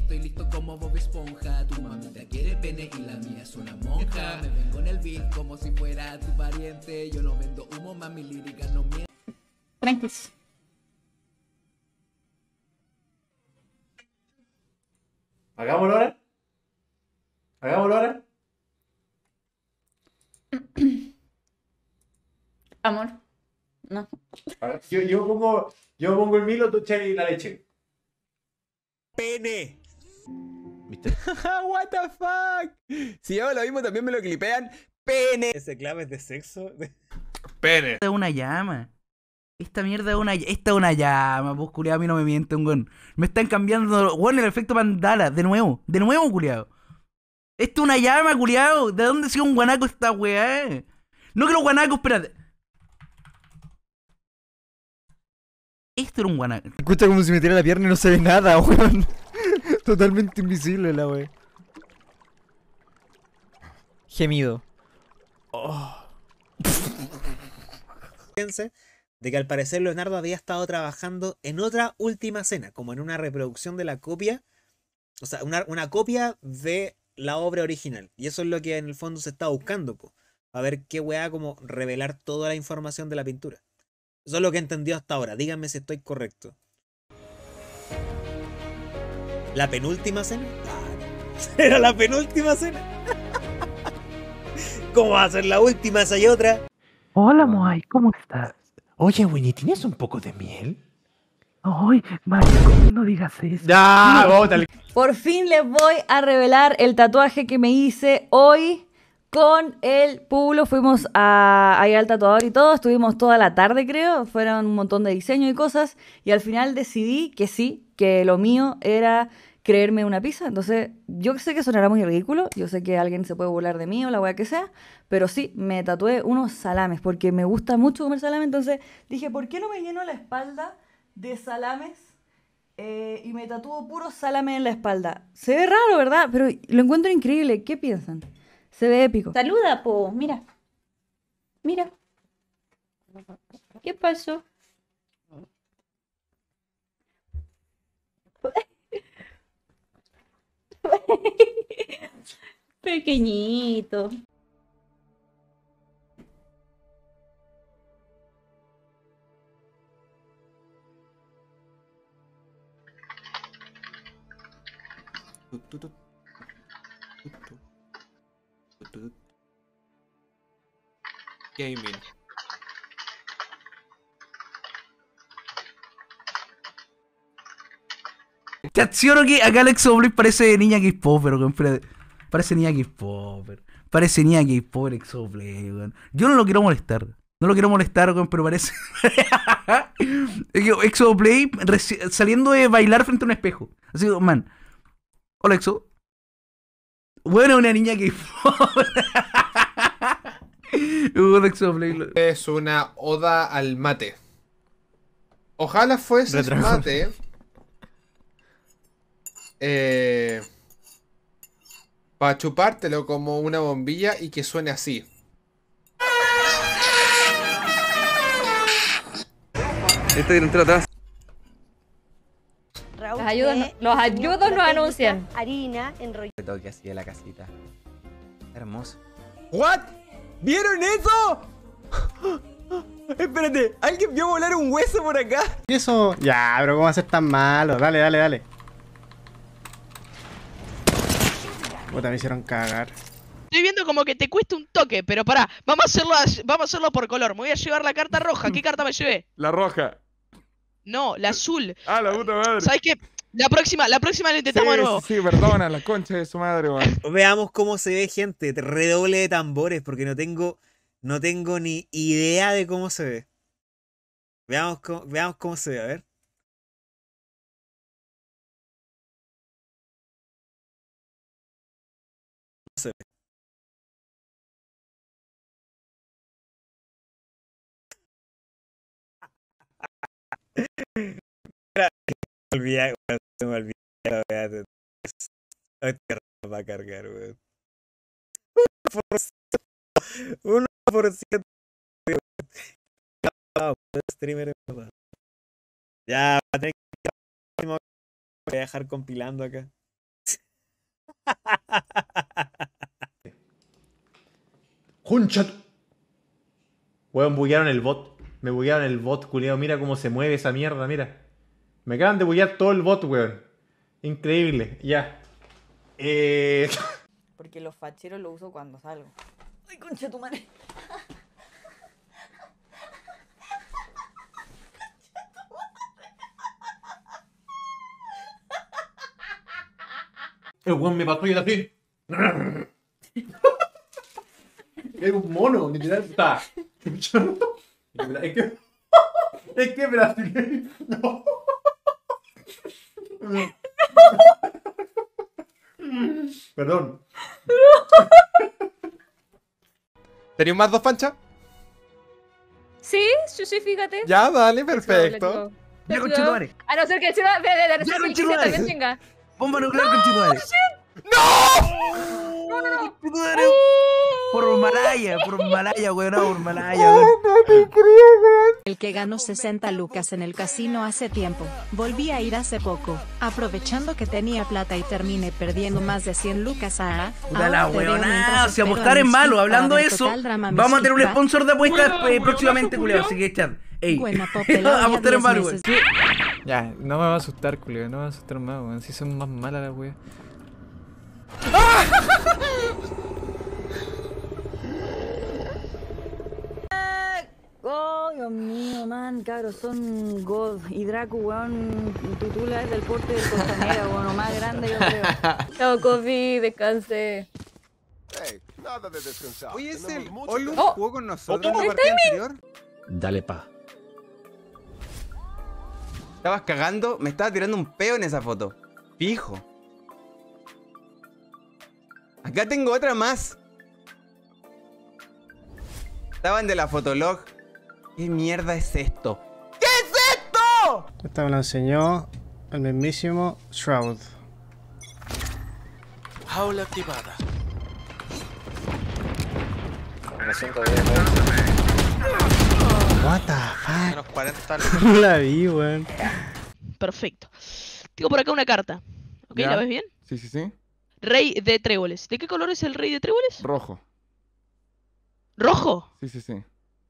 estoy listo como Bob Esponja. Tu mamita quiere pene y la mía es una monja. Me vengo en el beat como si fuera tu pariente. Yo no vendo humo, más mi lírica no miente. Tranquis. Hagámoslo ahora. Hagámoslo ahora. Amor. No. A ver, yo pongo el Milo, tú echas la leche. Pene. ¿Viste? What the fuck. Si hago lo mismo también me lo clipean. Pene. Ese clave de sexo. Pene. Esta es una llama. Esta mierda es una llama, pues culiado, a mí no me miente un weón. Me están cambiando, weón, el efecto Mandala, de nuevo, culiado. Esto es una llama, culiado. ¿De dónde sigue un guanaco esta weá? No que los guanacos, espérate. Esto era un guanaco. Escucha como si me tira la pierna y no se ve nada, weón. Totalmente invisible la weá. Gemido. Fíjense de que al parecer Leonardo había estado trabajando en otra última cena, como en una reproducción de la copia, o sea, una copia de la obra original. Y eso es lo que en el fondo se está buscando, po, a ver qué weá, como revelar toda la información de la pintura. Eso es lo que he entendido hasta ahora. Díganme si estoy correcto. ¿La penúltima cena? ¿Era la penúltima cena? ¿Cómo va a ser la última si hay otra? Hola, Moai, ¿cómo estás? Oye, Winnie, ¿tienes un poco de miel? Ay, marico, no digas eso. ¡Ya! ¡Bótale! Por fin les voy a revelar el tatuaje que me hice hoy con el Pulo. Fuimos ahí al tatuador y todo. Estuvimos toda la tarde, creo. Fueron un montón de diseño y cosas. Y al final decidí que sí, que lo mío era creerme una pizza. Entonces, yo sé que sonará muy ridículo. Yo sé que alguien se puede burlar de mí o la wea que sea. Pero sí, me tatué unos salames porque me gusta mucho comer salame. Entonces dije, ¿por qué no me lleno la espalda de salames? Y me tatúo puro salame en la espalda. Se ve raro, ¿verdad? Pero lo encuentro increíble. ¿Qué piensan? Se ve épico. Saluda, po. Mira. Mira. ¿Qué pasó? Pequeñito. Gaming. Te acciono que acá Alex Oblip parece niña K-Popper, weón. Espérate. Parece niña K-Popper. Parece niña K-Popper Exoplay, weón. Yo no lo quiero molestar. No lo quiero molestar, weón, pero parece. Exoplay saliendo de bailar frente a un espejo. Así, man. Hola, Exo. Bueno, una niña K-Popper. Exoplay. Es una oda al mate. Ojalá fuese mate. Para chupártelo como una bombilla y que suene así. Este delantero atrás. Los ayudos nos anuncian. Harina enrollada. El toque así de la casita. Hermoso. ¿What? ¿Vieron eso? Espérate, ¿alguien vio volar un hueso por acá? ¿Y eso? Ya, pero ¿cómo va a ser tan malo? Dale, dale, dale. Puta, me hicieron cagar. Estoy viendo como que te cuesta un toque, pero pará, vamos a hacerlo por color. Me voy a llevar la carta roja. ¿Qué carta me llevé? La roja. No, la azul. Ah, la puta madre. ¿Sabes qué? La próxima lo intentamos de nuevo. Sí, perdona, la concha de su madre, weón. Veamos cómo se ve, gente. Redoble de tambores porque no tengo ni idea de cómo se ve. Veamos cómo se ve, a ver. ¿Cómo se ve? Se me olvidó, weón. Va a cargar, weón. 1%. Streamer. Ya, voy a tener que voy a dejar compilando acá. ¡Concha! Weón, buguearon el bot. Me buguearon el bot, culiao. Mira cómo se mueve esa mierda, mira. Me acaban de buguear todo el bot, weón. Increíble, ya. Porque los facheros lo uso cuando salgo. ¡Ay, concha tu madre! El weón me pasó y era así. Es un mono, literal. Está. Es que Brasil. No. Perdón. ¿Tenéis más dos panchas? Sí, sí, fíjate. Ya, dale, perfecto. Ya, conchetumare. A no ser que se va. Ya, conchetumare. También chinga. Bomba nuclear, conchetumare. ¡No! Conchetumare. Por Malaya, weón, no, por Malaya, weón. El que ganó 60 lucas en el casino hace tiempo. Volví a ir hace poco, aprovechando que tenía plata y terminé perdiendo más de 100 lucas a... Puta la weona, si apostar es malo, hablando de eso, vamos a tener un sponsor de apuestas próximamente, culiao, así que chat. Ey, apostar en malo, weón. Ya, no me va a asustar, culiao, no me va a asustar más, weón. Si son más malas las weas. Oh, Dios mío, man, cabros, son God y Draco, weón, Tutula es del porte del Costanera, weón, más grande yo creo. Chao, Kofi, descanse. Nada de descansar. Oye, es el Tenemos Olus Oh. jugó con nosotros en ¿El la partida timing? anterior. Dale pa. Estabas cagando, me estaba tirando un peo en esa foto. Fijo. Acá tengo otra más. Estaban de la fotolog. ¿Qué mierda es esto? ¿Qué es esto? Esta me la enseñó el mismísimo Shroud. Jaula activada. What the fuck? Menos 40. No la vi, weón. Perfecto. Tengo por acá una carta. ¿Ok? Ya. ¿La ves bien? Sí, sí, sí. Rey de tréboles. ¿De qué color es el rey de tréboles? Rojo. ¿Rojo? Sí, sí, sí.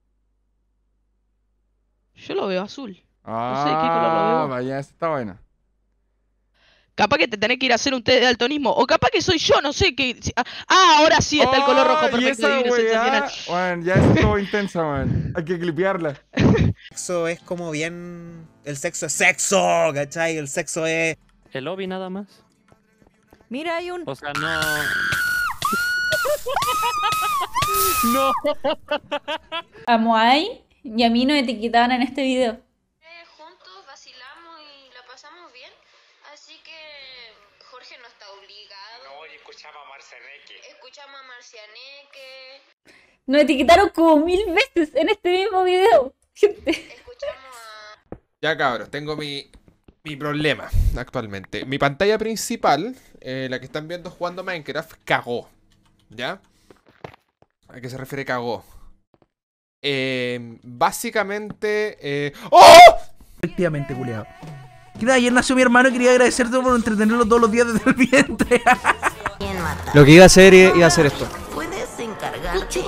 Yo lo veo azul. Ah, sé de qué color lo veo. vaya, esta está buena. Capaz que te tenés que ir a hacer un test de daltonismo. O capaz que soy yo, no sé qué. Ah, ahora sí está el color rojo. Y Perfecto, esa divino, sensacional. weá, weón, ya es todo intensa, weón. Hay que clipearla. Sexo es como bien... El sexo es sexo, ¿cachai? El sexo es... El lobby nada más. Mira, hay un... O sea, no... No. A Moai y a mí nos etiquetaban en este video. Juntos vacilamos y la pasamos bien, así que Jorge no está obligado. No, y escuchamos a Marcianeque. Escuchamos a Marcianeque. Nos etiquetaron como 1000 veces en este mismo video. Gente. Ya, cabros, tengo mi problema actualmente. Mi pantalla principal, la que están viendo jugando Minecraft, cagó. ¿Ya? ¿A qué se refiere cagó? Básicamente... ¡Oh! Efectivamente, culiao. Ayer nació mi hermano y quería agradecerte por entretenerlo todos los días desde el vientre. Lo que iba a hacer esto. ¿Puedes encargarte?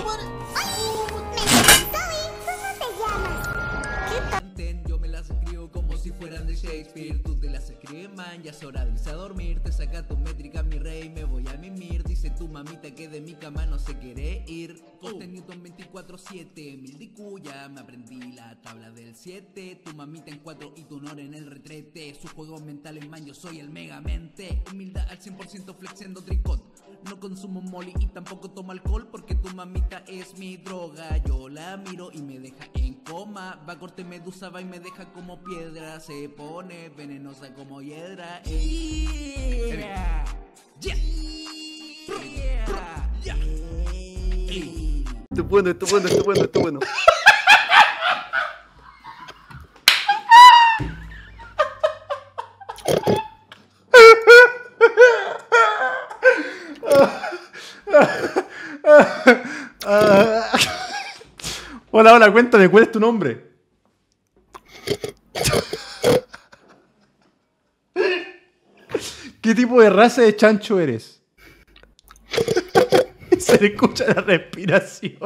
Yo me las escribo como si fueran de Shakespeare. Tú te las escribes, man, ya es hora de irse a dormir. Te saca tu métrica, mi rey, me voy a mimir. Dice tu mamita que de mi cama no se quiere ir. Coste Newton 24/7, mil de cuya. Me aprendí la tabla del 7. Tu mamita en 4 y tu honor en el retrete. Sus juegos mentales, man, yo soy el megamente. Humildad al 100% flexiendo tricot. No consumo molly y tampoco tomo alcohol porque tu mamita es mi droga. Yo la miro y me deja en coma. Va a corte medusa, va y me deja como piedra. Se pone venenosa como hiedra. Yeah. Esto es bueno, esto es bueno, esto es bueno, esto es bueno. Hola, hola, cuéntame, ¿cuál es tu nombre? ¿Qué tipo de raza de chancho eres? Se le escucha la respiración.